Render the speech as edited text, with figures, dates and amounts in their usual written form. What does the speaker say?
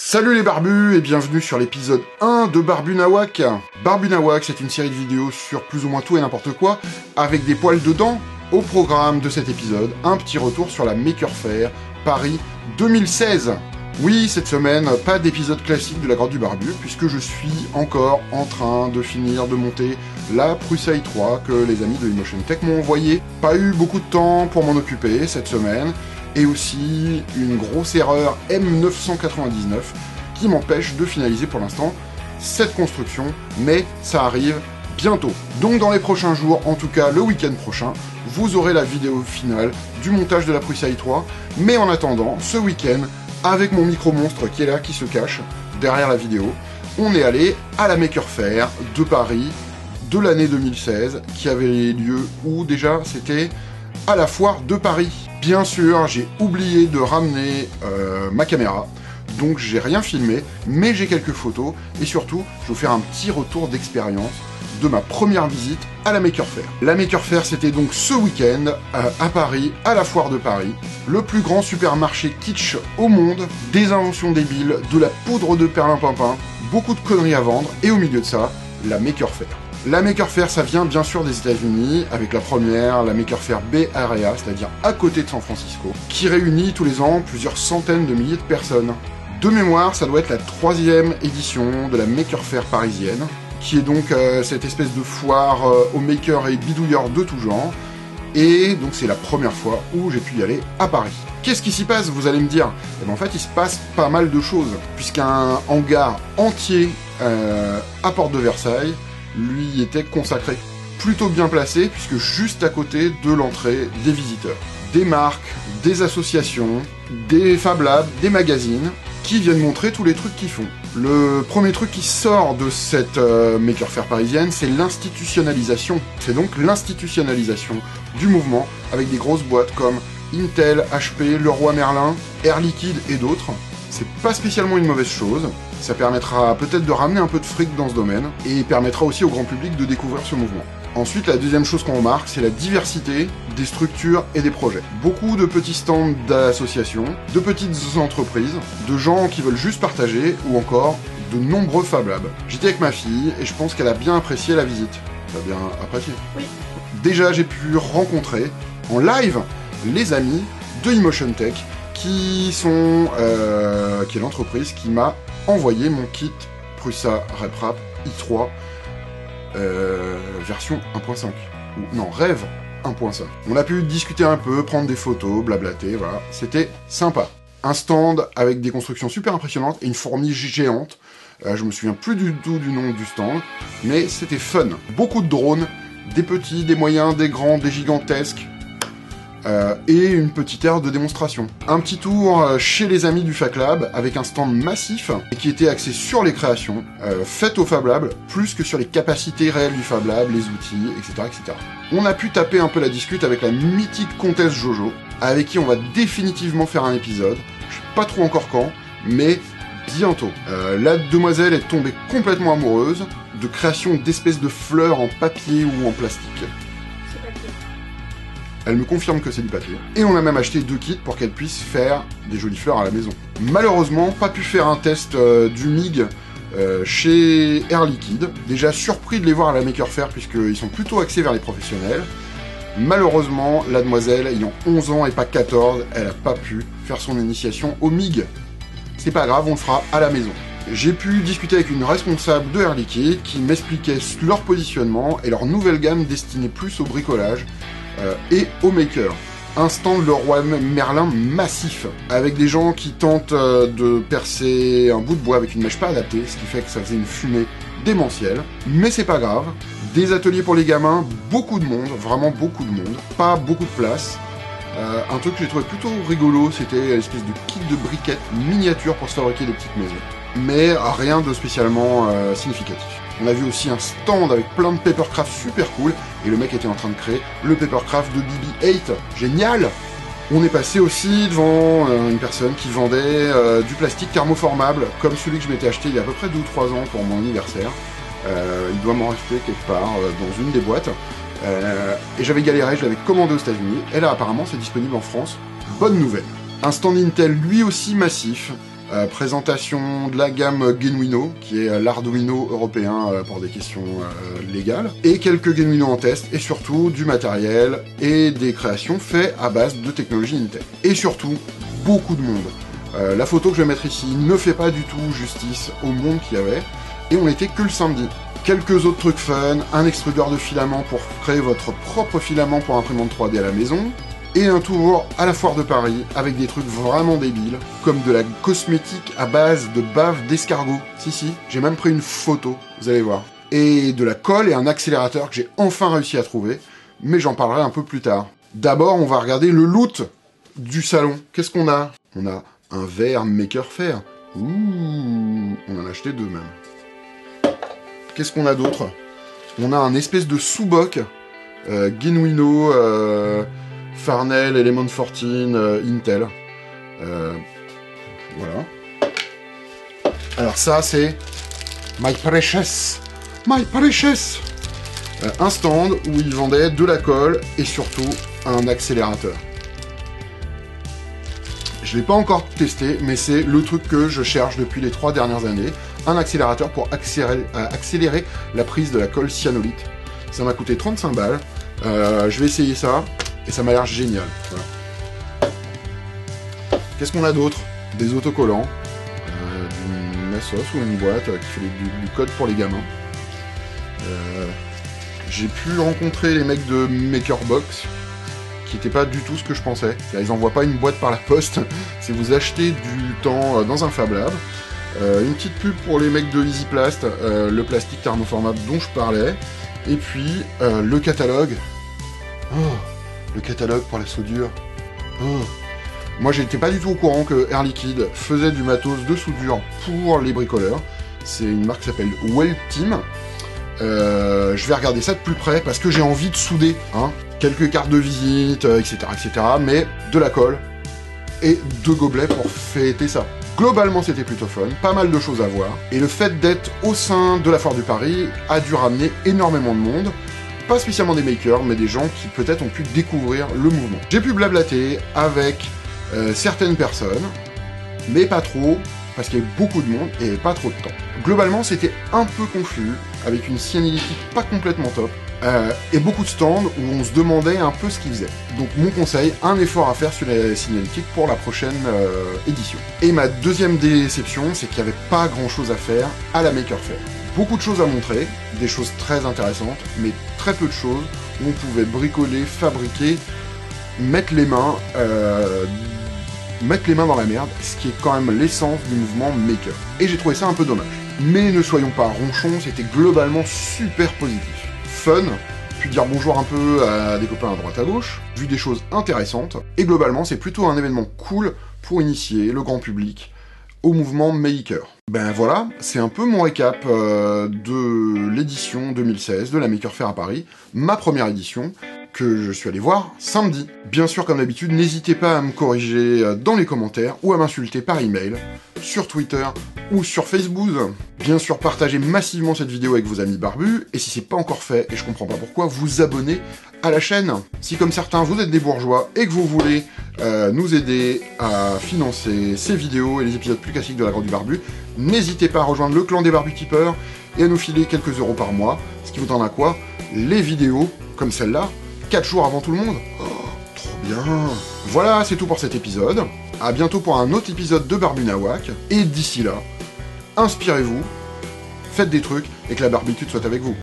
Salut les barbus et bienvenue sur l'épisode 1 de Barbu Nawak. Barbu Nawak, c'est une série de vidéos sur plus ou moins tout et n'importe quoi, avec des poils dedans. Au programme de cet épisode, un petit retour sur la Maker Faire Paris 2016. Oui, cette semaine, pas d'épisode classique de la grotte du barbu, puisque je suis encore en train de finir de monter la Prusa i3 que les amis de Emotion Tech m'ont envoyé. Pas eu beaucoup de temps pour m'en occuper cette semaine, et aussi une grosse erreur M999 qui m'empêche de finaliser pour l'instant cette construction, mais ça arrive bientôt. Donc dans les prochains jours, en tout cas le week-end prochain, vous aurez la vidéo finale du montage de la Prusa i3, mais en attendant, ce week-end, avec mon micro-monstre qui est là, qui se cache derrière la vidéo, on est allé à la Maker Faire de Paris de l'année 2016, qui avait lieu où déjà c'était à la foire de Paris. Bien sûr, j'ai oublié de ramener ma caméra, donc j'ai rien filmé, mais j'ai quelques photos, et surtout, je vais vous faire un petit retour d'expérience de ma première visite à la Maker Faire. La Maker Faire, c'était donc ce week-end à Paris, à la foire de Paris, le plus grand supermarché kitsch au monde, des inventions débiles, de la poudre de perlimpinpin, beaucoup de conneries à vendre, et au milieu de ça, la Maker Faire. La Maker Faire, ça vient bien sûr des États-Unis, avec la première, la Maker Faire Bay Area, c'est-à-dire à côté de San Francisco, qui réunit tous les ans plusieurs centaines de milliers de personnes. De mémoire, ça doit être la 3e édition de la Maker Faire parisienne, qui est donc cette espèce de foire aux makers et bidouilleurs de tout genre, et donc c'est la première fois où j'ai pu y aller à Paris. Qu'est-ce qui s'y passe, vous allez me dire? Eh bien, en fait, il se passe pas mal de choses, puisqu'un hangar entier à Porte de Versailles lui était consacré. Plutôt bien placé, puisque juste à côté de l'entrée des visiteurs. Des marques, des associations, des Fab Labs, des magazines, qui viennent montrer tous les trucs qu'ils font. Le premier truc qui sort de cette Maker Faire parisienne, c'est l'institutionnalisation. C'est donc l'institutionnalisation du mouvement, avec des grosses boîtes comme Intel, HP, Leroy Merlin, Air Liquide et d'autres. C'est pas spécialement une mauvaise chose, ça permettra peut-être de ramener un peu de fric dans ce domaine, et permettra aussi au grand public de découvrir ce mouvement. Ensuite, la deuxième chose qu'on remarque, c'est la diversité des structures et des projets. Beaucoup de petits stands d'associations, de petites entreprises, de gens qui veulent juste partager, ou encore de nombreux Fab Labs. J'étais avec ma fille, et je pense qu'elle a bien apprécié la visite. Tu as bien apprécié? Oui. Déjà, j'ai pu rencontrer, en live, les amis de Emotion Tech, qui est l'entreprise qui m'a envoyé mon kit Prusa RepRap i3 version 1.5. Non, Rêve 1.5. On a pu discuter un peu, prendre des photos, blablater, voilà. C'était sympa. Un stand avec des constructions super impressionnantes et une fourmi géante. Je me souviens plus du tout du nom du stand, mais c'était fun. Beaucoup de drones, des petits, des moyens, des grands, des gigantesques. Et une petite aire de démonstration. Un petit tour chez les amis du Fab Lab avec un stand massif et qui était axé sur les créations faites au Fab Lab plus que sur les capacités réelles du Fab Lab, les outils, etc., etc. On a pu taper un peu la discute avec la mythique comtesse Jojo, avec qui on va définitivement faire un épisode. Je sais pas trop encore quand, mais bientôt. La demoiselle est tombée complètement amoureuse de créations d'espèces de fleurs en papier ou en plastique. Elle me confirme que c'est du papier. Et on a même acheté 2 kits pour qu'elle puisse faire des jolies fleurs à la maison. Malheureusement, pas pu faire un test du MIG chez Air Liquide. Déjà surpris de les voir à la Maker Faire puisqu'ils sont plutôt axés vers les professionnels. Malheureusement, la demoiselle, ayant 11 ans et pas 14, elle a pas pu faire son initiation au MIG. C'est pas grave, on le fera à la maison. J'ai pu discuter avec une responsable de Air Liquide qui m'expliquait leur positionnement et leur nouvelle gamme destinée plus au bricolage et au maker. Un stand Leroy Merlin massif, avec des gens qui tentent de percer un bout de bois avec une mèche pas adaptée, ce qui fait que ça faisait une fumée démentielle. Mais c'est pas grave. Des ateliers pour les gamins, beaucoup de monde, vraiment beaucoup de monde, pas beaucoup de place. Un truc que j'ai trouvé plutôt rigolo, c'était l'espèce de kit de briquettes miniatures pour se fabriquer des petites maisons. Mais rien de spécialement significatif. On a vu aussi un stand avec plein de papercraft super cool, et le mec était en train de créer le papercraft de BB-8. Génial! On est passé aussi devant une personne qui vendait du plastique thermoformable, comme celui que je m'étais acheté il y a à peu près 2 ou 3 ans pour mon anniversaire. Il doit m'en rester quelque part dans une des boîtes. Et j'avais galéré, je l'avais commandé aux États-Unis, et là apparemment c'est disponible en France. Bonne nouvelle. Un stand Intel lui aussi massif, présentation de la gamme Genuino, qui est l'Arduino européen pour des questions légales, et quelques Genuino en test, et surtout du matériel et des créations faites à base de technologie Intel. Et surtout, beaucoup de monde. La photo que je vais mettre ici ne fait pas du tout justice au monde qu'il y avait, et on n'était que le samedi. Quelques autres trucs fun, un extrudeur de filaments pour créer votre propre filament pour imprimante 3D à la maison, et un tour à la foire de Paris avec des trucs vraiment débiles, comme de la cosmétique à base de bave d'escargot. Si, j'ai même pris une photo, vous allez voir. Et de la colle et un accélérateur que j'ai enfin réussi à trouver, mais j'en parlerai un peu plus tard. D'abord, on va regarder le loot du salon. Qu'est-ce qu'on a? On a un verre Maker Faire. Ouh, on en a acheté 2 même. Qu'est-ce qu'on a d'autre? On a un espèce de sous-boc Genuino, Farnell, Element 14, Intel. Voilà. Alors ça, c'est My Precious. Un stand où ils vendaient de la colle et surtout un accélérateur. Je ne l'ai pas encore testé, mais c'est le truc que je cherche depuis les 3 dernières années. Un accélérateur pour accélérer la prise de la colle cyanolite. Ça m'a coûté 35 balles. Je vais essayer ça, et ça m'a l'air génial. Voilà. Qu'est-ce qu'on a d'autre? Des autocollants, une Asos ou une boîte qui fait du code pour les gamins. J'ai pu rencontrer les mecs de Makerbox, qui n'était pas du tout ce que je pensais. Ils n'envoient pas une boîte par la poste, c'est vous achetez du temps dans un Fab Lab. Une petite pub pour les mecs de EasyPlast, le plastique thermoformable dont je parlais, et puis le catalogue. Oh, le catalogue pour la soudure. Oh. Moi j'étais pas du tout au courant que Air Liquide faisait du matos de soudure pour les bricoleurs. C'est une marque qui s'appelle Well Team. Je vais regarder ça de plus près parce que j'ai envie de souder, hein. Quelques cartes de visite, etc., mais de la colle et 2 gobelets pour fêter ça. Globalement, c'était plutôt fun, pas mal de choses à voir, et le fait d'être au sein de la foire de Paris a dû ramener énormément de monde, pas spécialement des makers, mais des gens qui peut-être ont pu découvrir le mouvement. J'ai pu blablater avec certaines personnes, mais pas trop, parce qu'il y a eu beaucoup de monde et pas trop de temps. Globalement, c'était un peu confus, avec une signalétique pas complètement top, et beaucoup de stands où on se demandait un peu ce qu'ils faisaient. Donc mon conseil, un effort à faire sur la signalétique pour la prochaine édition. Et ma deuxième déception, c'est qu'il n'y avait pas grand chose à faire à la Maker Faire. Beaucoup de choses à montrer, des choses très intéressantes, mais très peu de choses où on pouvait bricoler, fabriquer, mettre les mains dans la merde, ce qui est quand même l'essence du mouvement maker. Et j'ai trouvé ça un peu dommage. Mais ne soyons pas ronchons, c'était globalement super positif. Fun, puis dire bonjour un peu à des copains à droite à gauche, vu des choses intéressantes, et globalement c'est plutôt un événement cool pour initier le grand public au mouvement maker. Ben voilà, c'est un peu mon récap de l'édition 2016 de la Maker Faire à Paris, ma première édition, que je suis allé voir samedi. Bien sûr, comme d'habitude, n'hésitez pas à me corriger dans les commentaires ou à m'insulter par email, sur Twitter ou sur Facebook. Bien sûr, partagez massivement cette vidéo avec vos amis barbus, et si c'est pas encore fait, et je comprends pas pourquoi, vous abonnez à la chaîne. Si comme certains, vous êtes des bourgeois et que vous voulez nous aider à financer ces vidéos et les épisodes plus classiques de la Grotte du Barbu, n'hésitez pas à rejoindre le clan des barbutipeurs et à nous filer quelques euros par mois, ce qui vous donnera quoi? Les vidéos, comme celle-là, 4 jours avant tout le monde. Oh, trop bien. Voilà, c'est tout pour cet épisode. À bientôt pour un autre épisode de Barbu Nawak. Et d'ici là, inspirez-vous, faites des trucs et que la barbitude soit avec vous.